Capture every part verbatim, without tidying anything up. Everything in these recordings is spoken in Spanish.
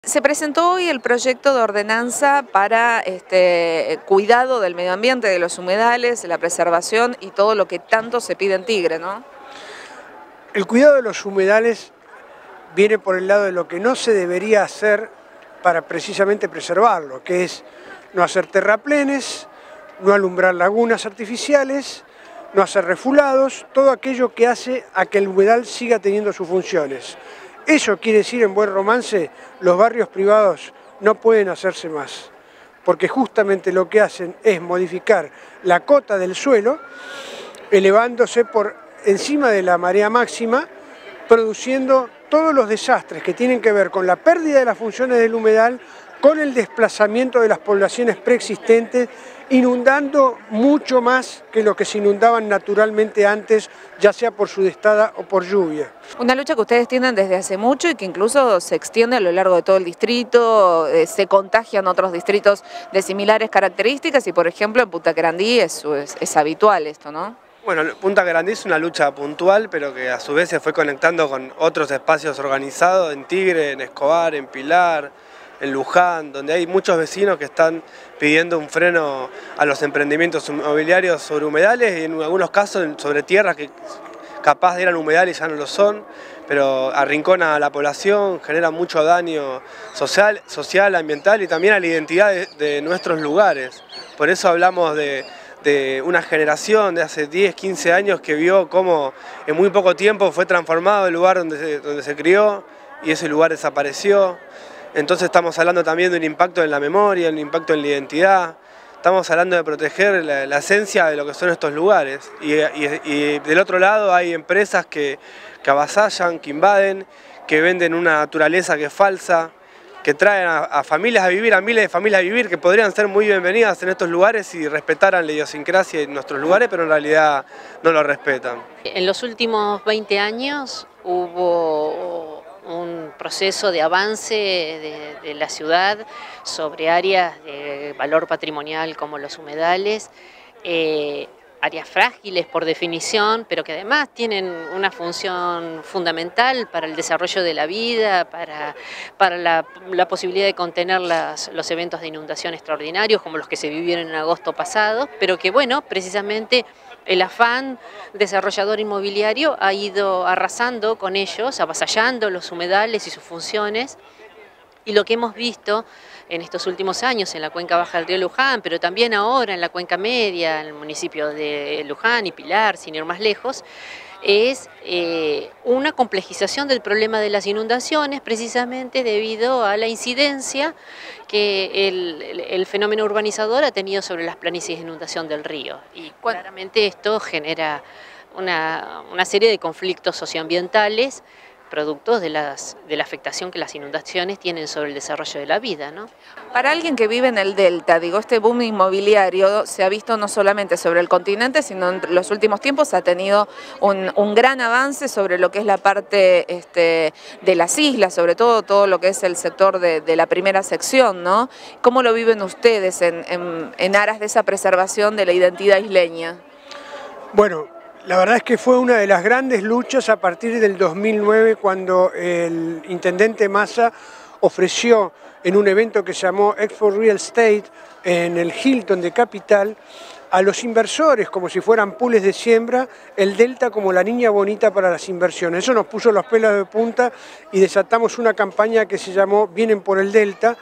Se presentó hoy el proyecto de ordenanza para este, cuidado del medio ambiente, de los humedales, la preservación y todo lo que tanto se pide en Tigre, ¿no? El cuidado de los humedales viene por el lado de lo que no se debería hacer para precisamente preservarlo, que es no hacer terraplenes, no alumbrar lagunas artificiales, no hacer refulados, todo aquello que hace a que el humedal siga teniendo sus funciones. Eso quiere decir, en buen romance, los barrios privados no pueden hacerse más, porque justamente lo que hacen es modificar la cota del suelo, elevándose por encima de la marea máxima, produciendo todos los desastres que tienen que ver con la pérdida de las funciones del humedal, con el desplazamiento de las poblaciones preexistentes, inundando mucho más que lo que se inundaban naturalmente antes, ya sea por sudestada o por lluvia. Una lucha que ustedes tienen desde hace mucho y que incluso se extiende a lo largo de todo el distrito, eh, se contagian otros distritos de similares características y, por ejemplo, en Punta Querandí es, es, es habitual esto, ¿no? Bueno, Punta Querandí es una lucha puntual, pero que a su vez se fue conectando con otros espacios organizados en Tigre, en Escobar, en Pilar, en Luján, donde hay muchos vecinos que están pidiendo un freno a los emprendimientos inmobiliarios sobre humedales y en algunos casos sobre tierras que capaz eran humedales y ya no lo son, pero arrincona a la población, genera mucho daño social, social, ambiental y también a la identidad de, de nuestros lugares. Por eso hablamos de, de una generación de hace diez, quince años que vio cómo en muy poco tiempo fue transformado el lugar donde se, donde se crió y ese lugar desapareció. Entonces estamos hablando también de un impacto en la memoria, un impacto en la identidad. Estamos hablando de proteger la, la esencia de lo que son estos lugares. Y, y, y del otro lado hay empresas que, que avasallan, que invaden, que venden una naturaleza que es falsa, que traen a, a familias a vivir, a miles de familias a vivir, que podrían ser muy bienvenidas en estos lugares si respetaran la idiosincrasia en nuestros lugares, pero en realidad no lo respetan. En los últimos veinte años hubo un proceso de avance de, de la ciudad sobre áreas de valor patrimonial como los humedales, eh, áreas frágiles por definición, pero que además tienen una función fundamental para el desarrollo de la vida, para, para la, la posibilidad de contener las, los eventos de inundación extraordinarios como los que se vivieron en agosto pasado, pero que bueno, precisamente el afán desarrollador inmobiliario ha ido arrasando con ellos, avasallando los humedales y sus funciones. Y lo que hemos visto en estos últimos años en la cuenca baja del río Luján, pero también ahora en la cuenca media, en el municipio de Luján y Pilar, sin ir más lejos, es eh, una complejización del problema de las inundaciones, precisamente debido a la incidencia que el, el, el fenómeno urbanizador ha tenido sobre las planicies de inundación del río. Y claramente esto genera una, una serie de conflictos socioambientales productos de, las, de la afectación que las inundaciones tienen sobre el desarrollo de la vida, ¿no? Para alguien que vive en el Delta, digo, este boom inmobiliario se ha visto no solamente sobre el continente, sino en los últimos tiempos ha tenido un, un gran avance sobre lo que es la parte este, de las islas, sobre todo todo lo que es el sector de, de la primera sección, ¿no? ¿Cómo lo viven ustedes en, en, en aras de esa preservación de la identidad isleña? Bueno, la verdad es que fue una de las grandes luchas a partir del dos mil nueve, cuando el intendente Massa ofreció en un evento que se llamó Expo Real Estate en el Hilton de Capital a los inversores, como si fueran pools de siembra, el Delta como la niña bonita para las inversiones. Eso nos puso los pelos de punta y desatamos una campaña que se llamó Vienen por el Delta,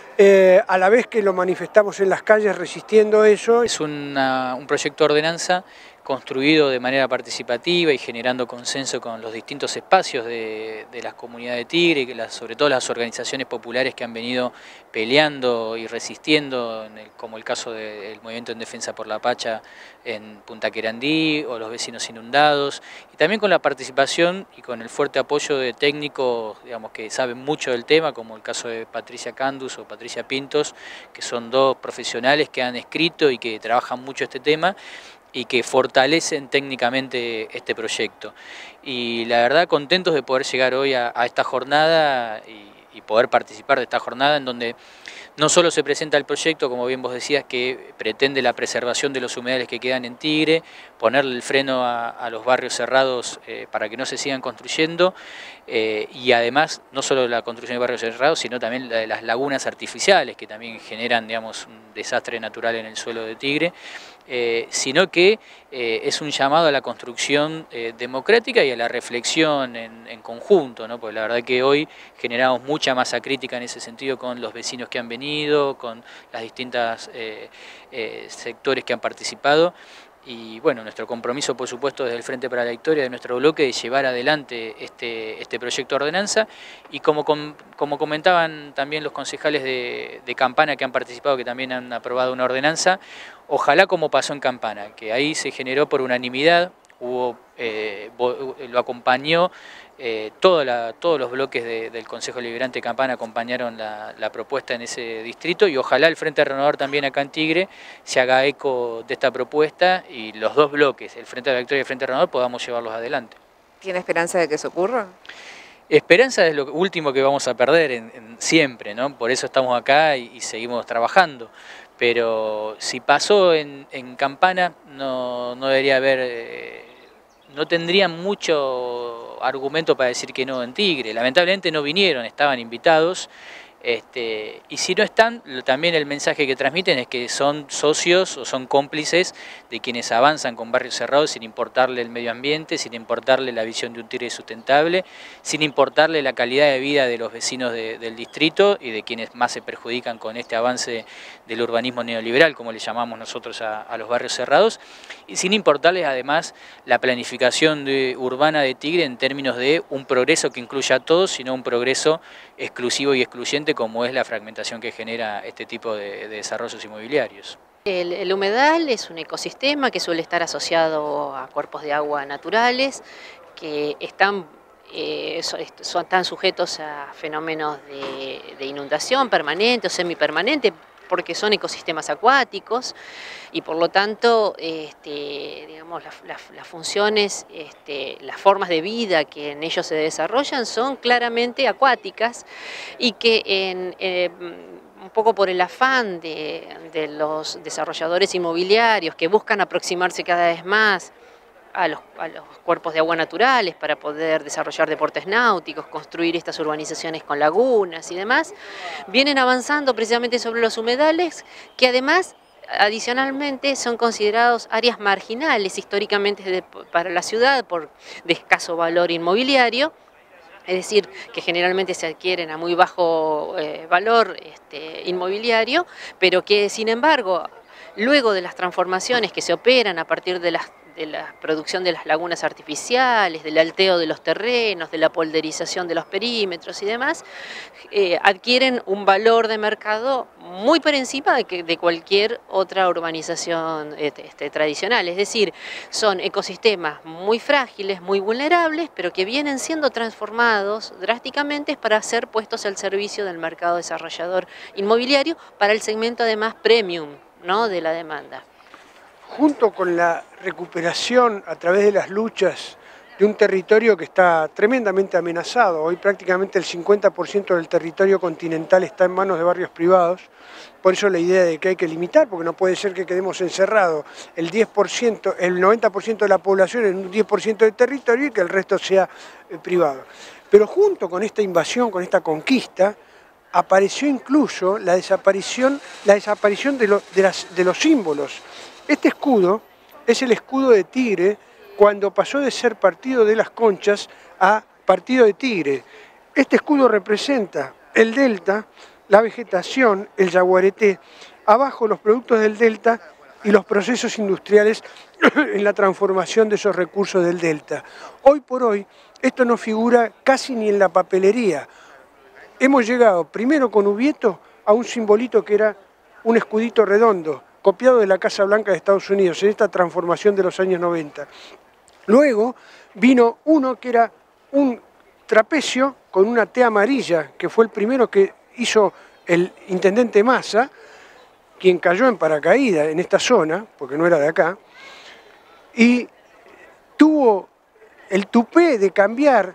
eh, a la vez que lo manifestamos en las calles resistiendo eso. Es una, un proyecto de ordenanza construido de manera participativa y generando consenso con los distintos espacios de, de las comunidades de Tigre, que las, sobre todo las organizaciones populares que han venido peleando y resistiendo, en el, como el caso del Movimiento en Defensa por la Pacha en Punta Querandí o los vecinos inundados, y también con la participación y con el fuerte apoyo de técnicos, digamos, que saben mucho del tema, como el caso de Patricia Candus o Patricia Pintos, que son dos profesionales que han escrito y que trabajan mucho este tema y que fortalecen técnicamente este proyecto. Y la verdad contentos de poder llegar hoy a, a esta jornada y, y poder participar de esta jornada en donde no solo se presenta el proyecto, como bien vos decías, que pretende la preservación de los humedales que quedan en Tigre, ponerle el freno a, a los barrios cerrados eh, para que no se sigan construyendo, eh, y además no solo la construcción de barrios cerrados, sino también la de las lagunas artificiales que también generan, digamos, un desastre natural en el suelo de Tigre, eh, sino que eh, es un llamado a la construcción eh, democrática y a la reflexión en, en conjunto, ¿no? Porque la verdad que hoy generamos mucha masa crítica en ese sentido con los vecinos que han venido, con las distintas eh, eh, sectores que han participado. Y bueno, nuestro compromiso, por supuesto, desde el Frente para la Victoria de nuestro bloque, de llevar adelante este, este proyecto de ordenanza. Y como, com, como comentaban también los concejales de, de Campana que han participado, que también han aprobado una ordenanza, ojalá como pasó en Campana, que ahí se generó por unanimidad, hubo, eh, lo acompañó, eh, toda la, todos los bloques de, del Consejo Deliberante de Campana acompañaron la, la propuesta en ese distrito, y ojalá el Frente Renovador también acá en Tigre se haga eco de esta propuesta y los dos bloques, el Frente de la Victoria y el Frente Renovador, podamos llevarlos adelante. ¿Tiene esperanza de que eso ocurra? Esperanza es lo último que vamos a perder en, en, siempre, ¿no? Por eso estamos acá y, y seguimos trabajando. Pero si pasó en, en Campana, no, no debería haber, eh, no tendrían mucho argumento para decir que no en Tigre. Lamentablemente no vinieron, estaban invitados. Este, y si no están, también el mensaje que transmiten es que son socios o son cómplices de quienes avanzan con barrios cerrados sin importarle el medio ambiente, sin importarle la visión de un Tigre sustentable, sin importarle la calidad de vida de los vecinos de, del distrito y de quienes más se perjudican con este avance del urbanismo neoliberal, como le llamamos nosotros a, a los barrios cerrados, y sin importarles además la planificación de, urbana de Tigre en términos de un progreso que incluya a todos, sino un progreso exclusivo y excluyente como es la fragmentación que genera este tipo de, de desarrollos inmobiliarios. El, el humedal es un ecosistema que suele estar asociado a cuerpos de agua naturales que están, eh, son, están sujetos a fenómenos de, de inundación permanente o semipermanente, porque son ecosistemas acuáticos y por lo tanto este, digamos, las, las, las funciones, este, las formas de vida que en ellos se desarrollan son claramente acuáticas y que en, eh, un poco por el afán de, de los desarrolladores inmobiliarios que buscan aproximarse cada vez más A los, a los cuerpos de agua naturales para poder desarrollar deportes náuticos, construir estas urbanizaciones con lagunas y demás, vienen avanzando precisamente sobre los humedales que además adicionalmente son considerados áreas marginales históricamente de, para la ciudad por de escaso valor inmobiliario, es decir, que generalmente se adquieren a muy bajo eh, valor este, inmobiliario, pero que sin embargo, luego de las transformaciones que se operan a partir de las de la producción de las lagunas artificiales, del alteo de los terrenos, de la polderización de los perímetros y demás, eh, adquieren un valor de mercado muy por encima de, que, de cualquier otra urbanización este, tradicional. Es decir, son ecosistemas muy frágiles, muy vulnerables, pero que vienen siendo transformados drásticamente para ser puestos al servicio del mercado desarrollador inmobiliario para el segmento además premium, ¿no?, de la demanda. Junto con la recuperación a través de las luchas de un territorio que está tremendamente amenazado, hoy prácticamente el cincuenta por ciento del territorio continental está en manos de barrios privados, por eso la idea de que hay que limitar, porque no puede ser que quedemos encerrados el diez por ciento, el noventa por ciento de la población en un diez por ciento del territorio y que el resto sea eh, privado. Pero junto con esta invasión, con esta conquista, apareció incluso la desaparición, la desaparición de, lo, de, las, de los símbolos. Este escudo es el escudo de Tigre cuando pasó de ser partido de las Conchas a partido de Tigre. Este escudo representa el delta, la vegetación, el yaguareté, abajo los productos del delta y los procesos industriales en la transformación de esos recursos del delta. Hoy por hoy esto no figura casi ni en la papelería. Hemos llegado primero con Ubieto a un simbolito que era un escudito redondo, copiado de la Casa Blanca de Estados Unidos, en esta transformación de los años noventa. Luego vino uno que era un trapecio con una T amarilla, que fue el primero que hizo el intendente Massa, quien cayó en paracaídas en esta zona, porque no era de acá, y tuvo el tupé de cambiar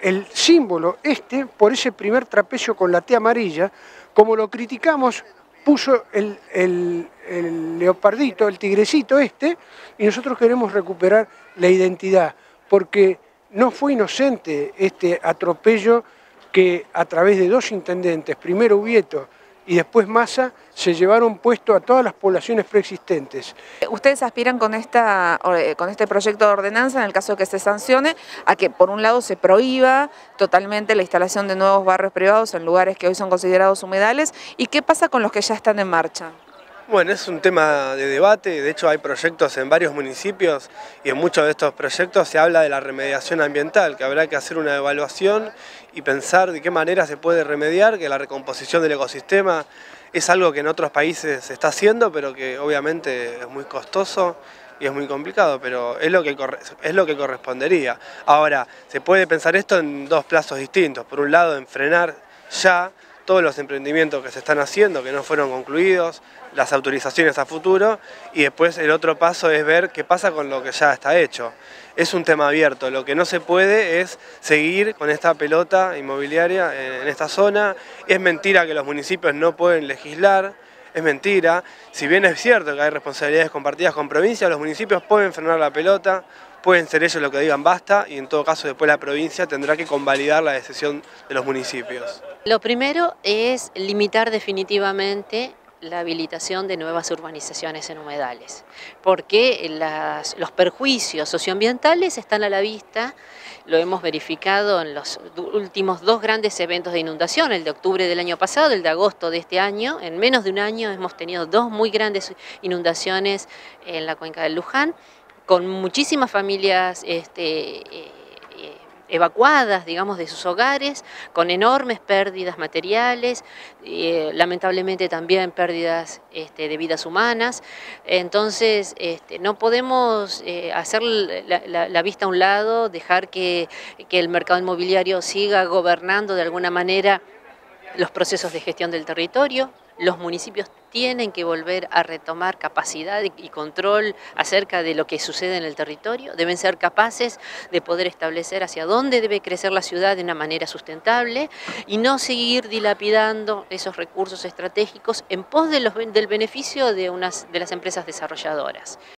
el símbolo este por ese primer trapecio con la T amarilla, como lo criticamos, puso el, el, el leopardito, el tigrecito este, y nosotros queremos recuperar la identidad, porque no fue inocente este atropello que a través de dos intendentes, primero Ubieto y después Massa, se llevaron puesto a todas las poblaciones preexistentes. Ustedes aspiran con, esta, con este proyecto de ordenanza, en el caso de que se sancione, a que por un lado se prohíba totalmente la instalación de nuevos barrios privados en lugares que hoy son considerados humedales, ¿y qué pasa con los que ya están en marcha? Bueno, es un tema de debate, de hecho hay proyectos en varios municipios y en muchos de estos proyectos se habla de la remediación ambiental, que habrá que hacer una evaluación y pensar de qué manera se puede remediar, que la recomposición del ecosistema es algo que en otros países se está haciendo, pero que obviamente es muy costoso y es muy complicado, pero es lo que, es lo que correspondería. Ahora, se puede pensar esto en dos plazos distintos, por un lado en frenar ya todos los emprendimientos que se están haciendo, que no fueron concluidos, las autorizaciones a futuro, y después el otro paso es ver qué pasa con lo que ya está hecho. Es un tema abierto, lo que no se puede es seguir con esta pelota inmobiliaria en esta zona. Es mentira que los municipios no pueden legislar, es mentira. Si bien es cierto que hay responsabilidades compartidas con provincias, los municipios pueden frenar la pelota, pueden ser ellos los que digan basta, y en todo caso después la provincia tendrá que convalidar la decisión de los municipios. Lo primero es limitar definitivamente la habilitación de nuevas urbanizaciones en humedales, porque las, los perjuicios socioambientales están a la vista, lo hemos verificado en los últimos dos grandes eventos de inundación, el de octubre del año pasado, el de agosto de este año. En menos de un año hemos tenido dos muy grandes inundaciones en la cuenca del Luján, con muchísimas familias este, eh, evacuadas, digamos, de sus hogares, con enormes pérdidas materiales, eh, lamentablemente también pérdidas este, de vidas humanas. Entonces, este, no podemos eh, hacer la, la, la vista a un lado, dejar que, que el mercado inmobiliario siga gobernando de alguna manera los procesos de gestión del territorio. Los municipios tienen que volver a retomar capacidad y control acerca de lo que sucede en el territorio. Deben ser capaces de poder establecer hacia dónde debe crecer la ciudad de una manera sustentable y no seguir dilapidando esos recursos estratégicos en pos de los, del beneficio de, unas, de las empresas desarrolladoras.